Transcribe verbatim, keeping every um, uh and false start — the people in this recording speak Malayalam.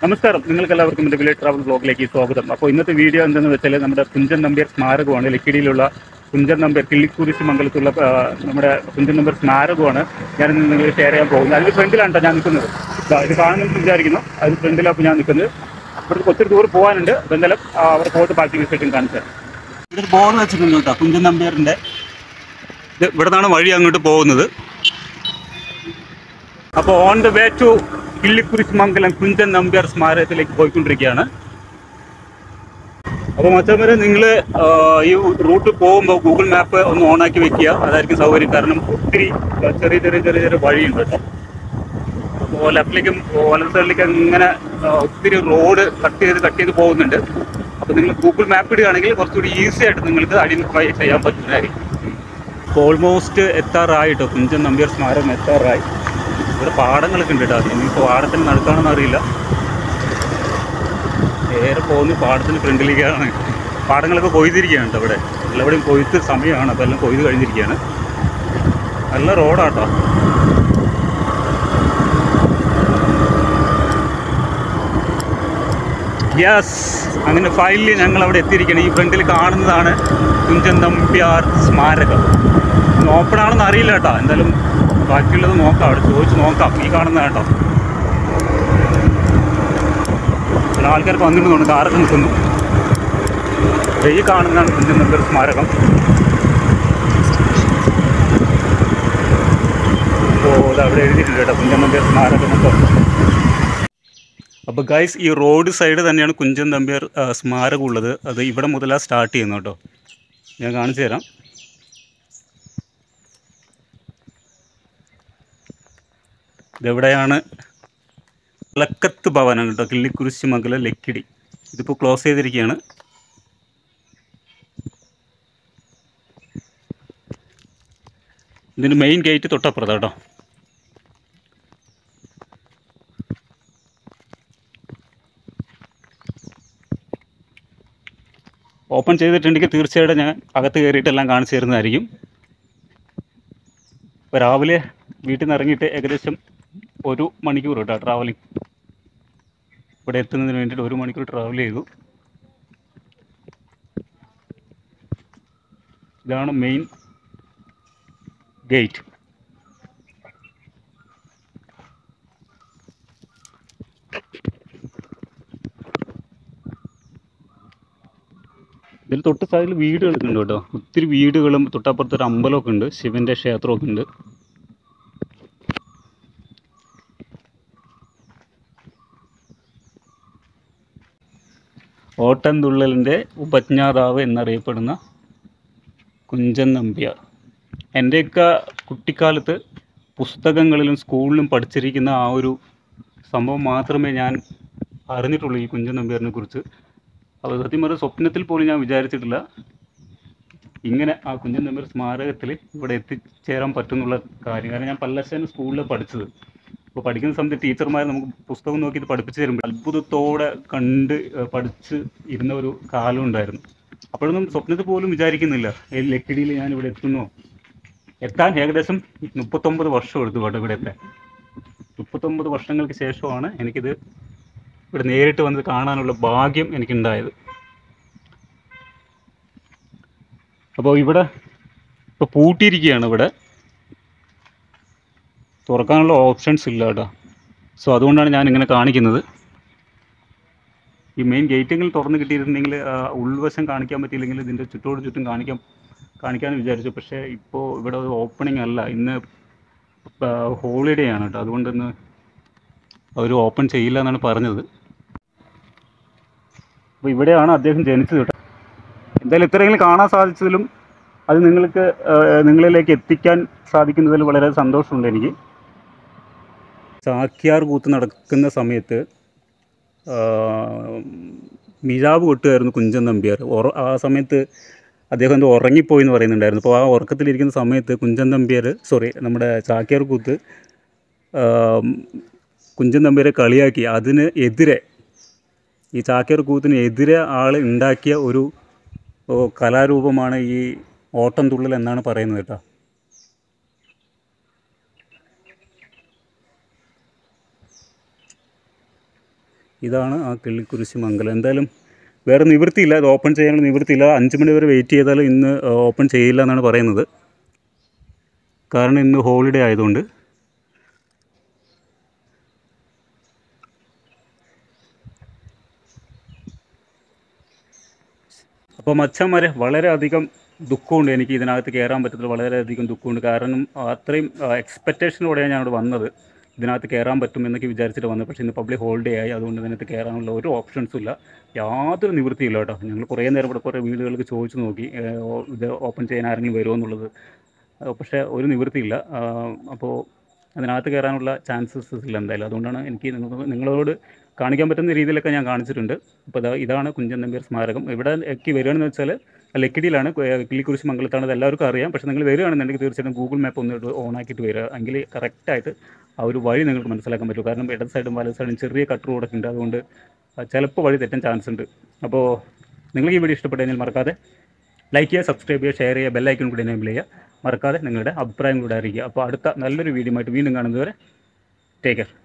നമസ്കാരം, നിങ്ങൾക്ക് എല്ലാവർക്കും എൻ്റെ വില്ലേജ് ട്രാവൽ ബ്ലോഗിലേക്ക് സ്വാഗതം. അപ്പോൾ ഇന്നത്തെ വീഡിയോ എന്തെന്ന് വെച്ചാൽ നമ്മുടെ കുഞ്ചൻ നമ്പ്യാർ സ്മാരകമാണ്. ലക്കിടിയിലുള്ള കുഞ്ചൻ നമ്പ്യാർ കിള്ളിക്കുരിശ് മംഗലത്തുള്ള നമ്മുടെ കുഞ്ചൻ നമ്പ്യാർ സ്മാരകമാണ് ഞാൻ നിങ്ങൾ ഷെയർ ചെയ്യാൻ പോകുന്നത്. അതിന് ഫ്രണ്ടിലാണ് കേട്ടോ ഞാൻ നിൽക്കുന്നത്. ഇത് കാണുമെന്ന് വിചാരിക്കുന്നു. അതിന് ഫ്രണ്ടിലാണ് ഞാൻ നിൽക്കുന്നത്. ഇവിടുത്തെ ഒത്തിരി ദൂരം പോകാനുണ്ട്. അപ്പോൾ എന്തായാലും അവിടെ പോയിട്ട് ബാക്കി വിശേഷം കാണിച്ചു തരാം. ഇവിടെ ബോർഡ് വെച്ചിട്ടുണ്ട് കേട്ടോ, കുഞ്ചൻ നമ്പ്യാറിൻ്റെ. ഇത് ഇവിടെ നിന്നാണ് വഴി അങ്ങോട്ട് പോകുന്നത്. അപ്പോൾ on the way to Killikkurissimangalam Kunchan Nambiar സ്മാരകത്തിലേക്ക് പോയിക്കൊണ്ടിരിക്കുകയാണ്. അപ്പോൾ മച്ചന്മാരെ, നിങ്ങൾ ഈ റൂട്ട് പോകുമ്പോൾ ഗൂഗിൾ മാപ്പ് ഒന്ന് ഓണാക്കി വെക്കുക. അതായിരിക്കും സൗകര്യം. കാരണം ഒത്തിരി ചെറിയ ചെറിയ ചെറിയ ചെറിയ വഴിയുണ്ട് കേട്ടോ. അപ്പോൾ ലെഫ്റ്റിലേക്കും വലത് സൈഡിലേക്കും ഇങ്ങനെ ഒത്തിരി റോഡ് കട്ട് ചെയ്ത് കട്ട് ചെയ്ത് പോകുന്നുണ്ട്. അപ്പോൾ നിങ്ങൾ ഗൂഗിൾ മാപ്പ് ഇടുകയാണെങ്കിൽ കുറച്ചുകൂടി ഈസി ആയിട്ട് നിങ്ങൾക്ക് ഐഡൻറ്റിഫൈ ചെയ്യാൻ പറ്റുന്നതായിരിക്കും. ഇപ്പോൾ ഓൾമോസ്റ്റ് എത്താറായി കേട്ടോ, കുഞ്ചൻ നമ്പ്യാർ സ്മാരകം എത്താറായി. ഇവിടെ പാടങ്ങളൊക്കെ ഉണ്ട് കേട്ടോ. ഇനിയിപ്പോൾ പാടത്തിന് നടക്കാണെന്ന് അറിയില്ല. നേരെ പോകുന്ന പാടത്തിന് ഫ്രണ്ടിലേക്കാണ്. പാടങ്ങളൊക്കെ കൊയ്തിരിക്കുകയാണ് കേട്ടോ. ഇവിടെ എല്ലാവിടെയും കൊയ്ത്ത് സമയമാണ്. അപ്പോൾ എല്ലാം കൊയ്ത് കഴിഞ്ഞിരിക്കുകയാണ്. നല്ല റോഡാട്ടോ. യെസ്, അങ്ങനെ ഫൈനലി ഞങ്ങൾ അവിടെ എത്തിയിരിക്കുകയാണ്. ഈ ഫ്രണ്ടിൽ കാണുന്നതാണ് കുഞ്ചൻ നമ്പ്യാർ സ്മാരകം. ഓപ്പൺ ആണെന്ന് അറിയില്ല കേട്ടോ. എന്തായാലും ബാക്കിയുള്ളത് നോക്കാം, അവിടെ ചോദിച്ച് നോക്കാം. ഈ കാണുന്ന കേട്ടോ, ചില ആൾക്കാർക്ക് വന്നിട്ടുണ്ടോ, കാറൊക്കെ നിൽക്കുന്നു. ഈ കാണുന്നതാണ് കുഞ്ചൻ നമ്പ്യാർ സ്മാരകം. അപ്പോൾ അത് അവിടെ എഴുതിയിട്ടുണ്ട് കേട്ടോ, കുഞ്ചൻ നമ്പ്യാർ സ്മാരകം എന്നൊക്കെ. അപ്പോൾ ഗൈസ്, ഈ റോഡ് സൈഡ് തന്നെയാണ് കുഞ്ചൻ നമ്പ്യാർ സ്മാരകം ഉള്ളത്. അത് ഇവിടെ മുതലാണ് സ്റ്റാർട്ട് ചെയ്യുന്നത് കേട്ടോ. ഞാൻ കാണിച്ചു തരാം. ഇതെവിടെയാണ്? ലക്കത്ത് ഭവനാണ് കേട്ടോ, കിള്ളിക്കുരിശ് മംഗലം ലക്കിടി. ഇതിപ്പോൾ ക്ലോസ് ചെയ്തിരിക്കുകയാണ്. ഇതിൻ്റെ മെയിൻ ഗേറ്റ് തൊട്ടപ്പുറത്താണ് കേട്ടോ. ഓപ്പൺ ചെയ്തിട്ടുണ്ടെങ്കിൽ തീർച്ചയായിട്ടും ഞാൻ അകത്ത് കയറിയിട്ടെല്ലാം കാണിച്ചു തരുന്നതായിരിക്കും. ഇപ്പോൾ രാവിലെ വീട്ടിൽ നിന്ന് ഇറങ്ങിയിട്ട് ഏകദേശം ഒരു മണിക്കൂർ കേട്ടോ ട്രാവലിംഗ്. ഇവിടെ എത്തുന്നതിന് വേണ്ടിയിട്ട് ഒരു മണിക്കൂർ ട്രാവൽ ചെയ്തു. ഇതാണ് മെയിൻ ഗേറ്റ്. ഇതിൽ തൊട്ട് സൈഡിൽ വീടുകളൊക്കെ ഉണ്ട് കേട്ടോ. ഒത്തിരി വീടുകളും തൊട്ടപ്പുറത്തൊരു അമ്പലമൊക്കെ ഉണ്ട്, ശിവൻ്റെ ക്ഷേത്രമൊക്കെ ഉണ്ട്. ഓട്ടൻതുള്ളലിൻ്റെ ഉപജ്ഞാതാവ് എന്നറിയപ്പെടുന്ന കുഞ്ചൻ നമ്പ്യാർ. എൻ്റെയൊക്കെ കുട്ടിക്കാലത്ത് പുസ്തകങ്ങളിലും സ്കൂളിലും പഠിച്ചിരിക്കുന്ന ആ ഒരു സംഭവം മാത്രമേ ഞാൻ അറിഞ്ഞിട്ടുള്ളൂ ഈ കുഞ്ചൻ നമ്പ്യാറിനെ കുറിച്ച്. അപ്പോൾ സത്യം പറഞ്ഞാൽ സ്വപ്നത്തിൽ പോലും ഞാൻ വിചാരിച്ചിട്ടില്ല ഇങ്ങനെ ആ കുഞ്ചൻ നമ്പ്യാർ സ്മാരകത്തിൽ ഇവിടെ എത്തിച്ചേരാൻ പറ്റുന്നുള്ള കാര്യം. കാരണം ഞാൻ പല്ലശ്ശേരി സ്കൂളിൽ പഠിച്ചത്. അപ്പോൾ പഠിക്കുന്ന സമയത്ത് ടീച്ചർമാർ നമുക്ക് പുസ്തകം നോക്കി ഇത് പഠിപ്പിച്ച് തരുമ്പോൾ അത്ഭുതത്തോടെ കണ്ട് പഠിച്ച് ഇരുന്ന ഒരു കാലം ഉണ്ടായിരുന്നു. അപ്പോഴൊന്നും സ്വപ്നത്തിൽ പോലും വിചാരിക്കുന്നില്ല ലക്കിടിയിൽ ഞാൻ ഇവിടെ എത്തുന്നു. എത്താൻ ഏകദേശം മുപ്പത്തൊമ്പത് വർഷം എടുത്തു കേട്ടോ ഇവിടെ എത്താൻ. മുപ്പത്തൊമ്പത് വർഷങ്ങൾക്ക് ശേഷമാണ് എനിക്കിത് ഇവിടെ നേരിട്ട് വന്ന് കാണാനുള്ള ഭാഗ്യം എനിക്കുണ്ടായത്. അപ്പോൾ ഇവിടെ ഇപ്പോൾ പൂട്ടിയിരിക്കുകയാണ്. ഇവിടെ തുറക്കാനുള്ള ഓപ്ഷൻസ് ഇല്ല കേട്ടോ. സോ അതുകൊണ്ടാണ് ഞാൻ ഇങ്ങനെ കാണിക്കുന്നത്. ഈ മെയിൻ ഗേറ്റെങ്കിൽ തുറന്ന് കിട്ടിയിരുന്നെങ്കിൽ ഉൾവശം കാണിക്കാൻ പറ്റിയില്ലെങ്കിൽ ഇതിൻ്റെ ചുറ്റോട് ചുറ്റും കാണിക്കാൻ കാണിക്കാമെന്ന് വിചാരിച്ചു. പക്ഷേ ഇപ്പോൾ ഇവിടെ ഓപ്പണിംഗ് അല്ല, ഇന്ന് ഹോളിഡേ ആണ് കേട്ടോ. അതുകൊണ്ടിന്ന് അവർ ഓപ്പൺ ചെയ്യില്ല എന്നാണ് പറഞ്ഞത്. അപ്പോൾ ഇവിടെയാണ് അദ്ദേഹം ജനിച്ചത് കേട്ടോ. എന്തായാലും ഇത്രയെങ്കിലും കാണാൻ സാധിച്ചതിലും അത് നിങ്ങൾക്ക് നിങ്ങളിലേക്ക് എത്തിക്കാൻ സാധിക്കുന്നതിൽ വളരെ സന്തോഷമുണ്ട് എനിക്ക്. ചാക്യാർ കൂത്ത് നടക്കുന്ന സമയത്ത് മിഴാവ് കൊട്ടുമായിരുന്നു കുഞ്ചൻ നമ്പ്യാർ. ആ സമയത്ത് അദ്ദേഹം എന്തോ ഉറങ്ങിപ്പോയി എന്ന് പറയുന്നുണ്ടായിരുന്നു. അപ്പോൾ ആ ഉറക്കത്തിലിരിക്കുന്ന സമയത്ത് കുഞ്ചൻ നമ്പ്യാർ സോറി നമ്മുടെ ചാക്യാർ കൂത്ത് കുഞ്ചൻ നമ്പ്യാരെ കളിയാക്കി. അതിന് എതിരെ ഈ ചാക്യാർ കൂത്തിന് എതിരെ ആൾ ഉണ്ടാക്കിയ ഒരു കലാരൂപമാണ് ഈ ഓട്ടംതുള്ളൽ എന്നാണ് പറയുന്നത് കേട്ടോ. ഇതാണ് ആ കിള്ളിക്കുരിശ് മംഗലം. എന്തായാലും വേറെ നിവൃത്തിയില്ല, ഇത് ഓപ്പൺ ചെയ്യാനുള്ള നിവൃത്തിയില്ല. അഞ്ച് മണി വരെ വെയിറ്റ് ചെയ്താലും ഇന്ന് ഓപ്പൺ ചെയ്യില്ല എന്നാണ് പറയുന്നത്. കാരണം ഇന്ന് ഹോളിഡേ ആയതുകൊണ്ട്. അപ്പോൾ മച്ചന്മാരെ, വളരെയധികം ദുഃഖമുണ്ട് എനിക്ക് ഇതിനകത്ത് കയറാൻ പറ്റത്തില്ല. വളരെയധികം ദുഃഖമുണ്ട്. കാരണം അത്രയും എക്സ്പെക്റ്റേഷനോടെയാണ് ഞാനിവിടെ വന്നത്. ഇതിനകത്ത് കയറാൻ പറ്റും എന്നൊക്കെ വിചാരിച്ചിട്ട് വന്നത്. പക്ഷേ ഇന്ന് പബ്ലിക് ഹോളിഡേ ആയി, അതുകൊണ്ട് ഇതിനകത്ത് കയറാനുള്ള ഒരു ഓപ്ഷൻസും ഇല്ല. യാതൊരു നിവൃത്തിയില്ല കേട്ടോ. ഞങ്ങൾ കുറേ നേരം ഇവിടെ കുറേ വീടുകൾക്ക് ചോദിച്ചു നോക്കി ഇത് ഓപ്പൺ ചെയ്യാൻ ആരെങ്കിലും വരുമോ എന്നുള്ളത്. പക്ഷേ ഒരു നിവൃത്തിയില്ല. അപ്പോൾ അതിനകത്ത് കയറാനുള്ള ചാൻസസ് ഇല്ല എന്തായാലും. അതുകൊണ്ടാണ് എനിക്ക് നിങ്ങളോട് കാണിക്കാൻ പറ്റുന്ന രീതിയിലൊക്കെ ഞാൻ കാണിച്ചിട്ടുണ്ട്. അപ്പോൾ ഇതാ ഇതാണ് കുഞ്ചൻ നമ്പ്യാർ സ്മാരകം. ഇവിടെ എക്കി വരികയാണെന്ന് വെച്ചാൽ ലക്കിടിയിലാണ്, കിള്ളിക്കുരിശ് മംഗലത്താണ്. അത് എല്ലാവർക്കും അറിയാം. പക്ഷേ നിങ്ങൾ വരികയാണെന്നുണ്ടെങ്കിൽ തീർച്ചയായിട്ടും ഗൂഗിൾ മാപ്പ് ഒന്ന് ഓൺ ആക്കിയിട്ട് വരിക. എങ്കിൽ കറക്റ്റായിട്ട് ആ ഒരു വഴി നിങ്ങൾക്ക് മനസ്സിലാക്കാൻ പറ്റും. കാരണം ഇടത് സൈഡും വലത് സൈഡും ചെറിയ കട്ട് റോഡൊക്കെ ഉണ്ട്. അതുകൊണ്ട് ചിലപ്പോൾ വഴി തെറ്റാൻ ചാൻസ് ഉണ്ട്. അപ്പോൾ നിങ്ങൾക്ക് ഈ വീഡിയോ ഇഷ്ടപ്പെട്ടു കഴിഞ്ഞാൽ മറക്കാതെ ലൈക്ക് ചെയ്യുക, സബ്സ്ക്രൈബ് ചെയ്യുക, ഷെയർ ചെയ്യുക, ബെല്ലൈക്കൺ കൂടി എനേബിൾ ചെയ്യുക. മറക്കാതെ നിങ്ങളുടെ അഭിപ്രായം കൂടെ അറിയിക്കുക. അപ്പോൾ അടുത്ത നല്ലൊരു വീഡിയോ ആയിട്ട് വീണ്ടും കാണുന്നതുവരെ ടേക്ക് കെയർ.